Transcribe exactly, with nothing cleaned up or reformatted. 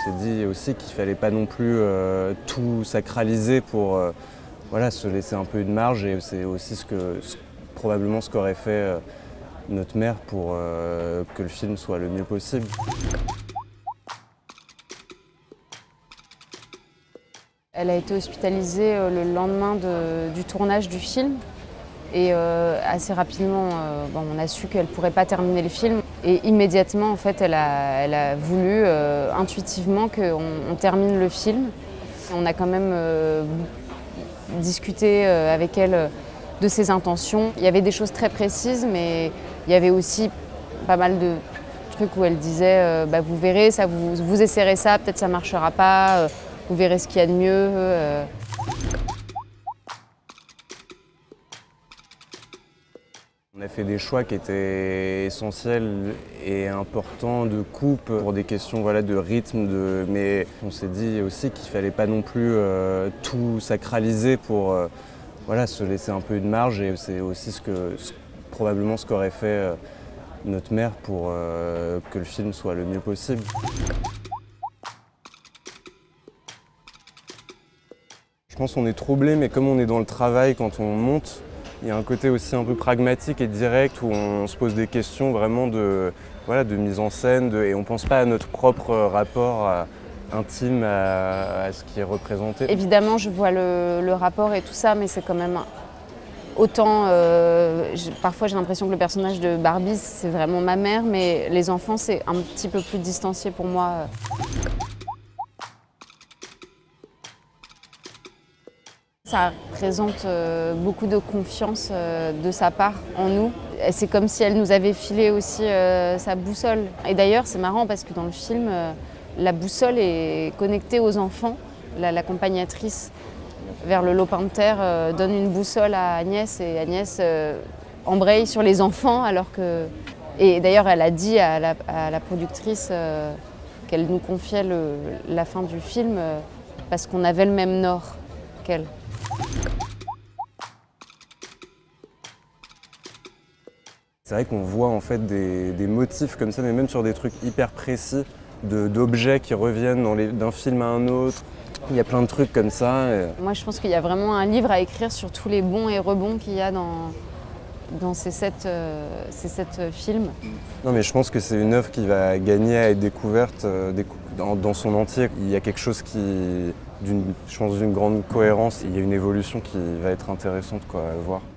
s'est dit aussi qu'il fallait pas non plus euh, tout sacraliser pour euh, voilà, se laisser un peu une marge, et c'est aussi ce que, ce, probablement ce qu'aurait fait euh, notre mère pour euh, que le film soit le mieux possible. Elle a été hospitalisée le lendemain de, du tournage du film. Et euh, assez rapidement, euh, bon, on a su qu'elle ne pourrait pas terminer le film. Et immédiatement, en fait, elle a, elle a voulu euh, intuitivement qu'on on termine le film. On a quand même euh, discuté euh, avec elle de ses intentions. Il y avait des choses très précises, mais il y avait aussi pas mal de trucs où elle disait euh, bah, vous verrez, ça, vous, vous essayerez ça, peut-être ça ne marchera pas, euh, vous verrez ce qu'il y a de mieux. Euh. On a fait des choix qui étaient essentiels et importants de coupe pour des questions voilà, de rythme, de... mais on s'est dit aussi qu'il fallait pas non plus euh, tout sacraliser pour euh, voilà, se laisser un peu une marge, et c'est aussi ce que, ce, probablement ce qu'aurait fait euh, notre mère pour euh, que le film soit le mieux possible. Je pense qu'on est troublé, mais comme on est dans le travail quand on monte, il y a un côté aussi un peu pragmatique et direct où on se pose des questions vraiment de, voilà, de mise en scène, de, et on ne pense pas à notre propre rapport à, intime à, à ce qui est représenté. Évidemment, je vois le, le rapport et tout ça, mais c'est quand même autant... Euh, parfois, j'ai l'impression que le personnage de Barbie, c'est vraiment ma mère, mais les enfants, c'est un petit peu plus distancié pour moi. Ça représente euh, beaucoup de confiance euh, de sa part en nous. C'est comme si elle nous avait filé aussi euh, sa boussole. Et d'ailleurs, c'est marrant parce que dans le film, euh, la boussole est connectée aux enfants. L'accompagnatrice vers le lopin de terre euh, donne une boussole à Agnès, et Agnès euh, embraye sur les enfants alors que... Et d'ailleurs, elle a dit à la, à la productrice euh, qu'elle nous confiait le, la fin du film euh, parce qu'on avait le même nord qu'elle. C'est vrai qu'on voit en fait des, des motifs comme ça, mais même sur des trucs hyper précis, d'objets qui reviennent d'un film à un autre. Il y a plein de trucs comme ça. Et... Moi, je pense qu'il y a vraiment un livre à écrire sur tous les bons et rebonds qu'il y a dans, dans ces sept, euh, ces sept films. Non, mais je pense que c'est une œuvre qui va gagner à être découverte euh, dans, dans son entier. Il y a quelque chose qui, je pense, d'une grande cohérence. Il y a une évolution qui va être intéressante quoi, à voir.